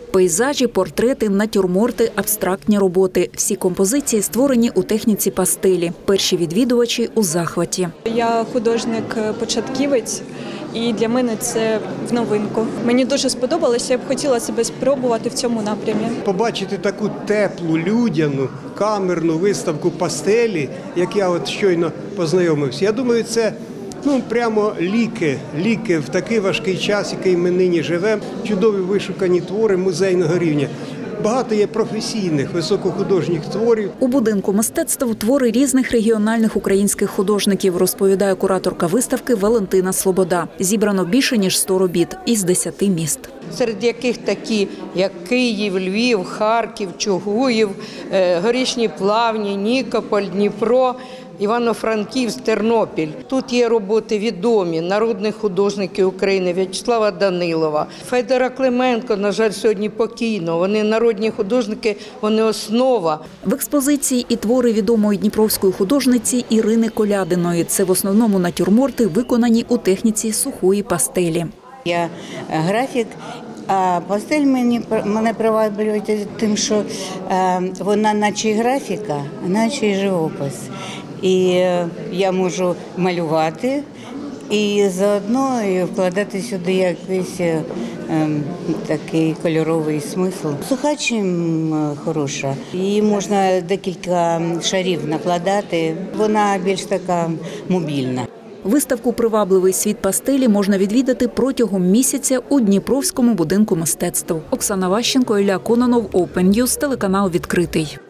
Пейзажі, портрети, натюрморти, абстрактні роботи. Всі композиції створені у техніці пастелі. Перші відвідувачі у захваті. Я художник-початківець, і для мене це в новинку. Мені дуже сподобалося, я б хотіла себе спробувати в цьому напрямі. Побачити таку теплу, людяну, камерну виставку пастелі, як я от щойно познайомився, я думаю, це прямо ліки в такий важкий час, який ми нині живемо. Чудові вишукані твори музейного рівня. Багато є професійних, високохудожніх творів. У будинку мистецтв твори різних регіональних українських художників, розповідає кураторка виставки Валентина Слобода. Зібрано більше, ніж 100 робіт із 10 міст. Серед яких такі, як Київ, Львів, Харків, Чугуїв, Горішні Плавні, Нікополь, Дніпро, Івано-Франківськ, Тернопіль. Тут є роботи відомі народних художників України В'ячеслава Данилова, Федора Клименко, на жаль, сьогодні покійно. Вони народні художники, вони основа. В експозиції і твори відомої дніпровської художниці Ірини Колядиної. Це в основному натюрморти, виконані у техніці сухої пастелі. Я графік, а пастель мене приваблює тим, що вона наче графіка, наче і живопис. І я можу малювати і заодно вкладати сюди якийсь такий кольоровий смисл. Суха чим хороша. Її можна декілька шарів накладати, вона більш така мобільна. Виставку «Привабливий світ пастелі» можна відвідати протягом місяця у Дніпровському будинку мистецтв. Оксана Ващенко, Ілля Кононов, Open News, телеканал «Відкритий».